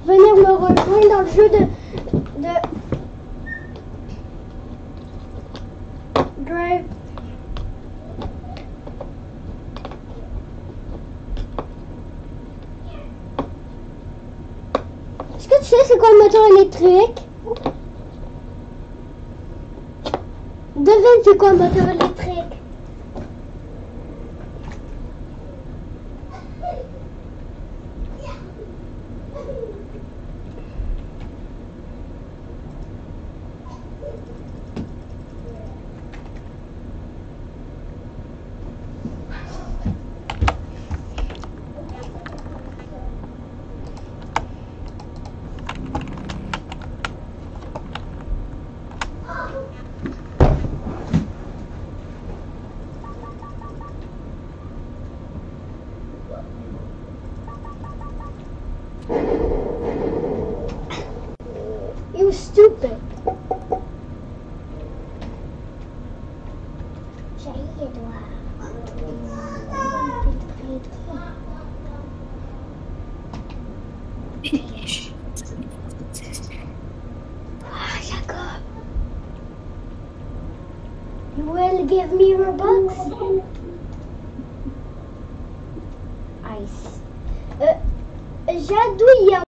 venir me rejoindre dans le jeu de Drive. Est-ce que tu sais c'est quoi le moteur électrique? Devine c'est quoi le moteur électrique? You stupid. J'ai Edouard. Ah, Jacob. You will give me Robux? Ice. Jadou, il y a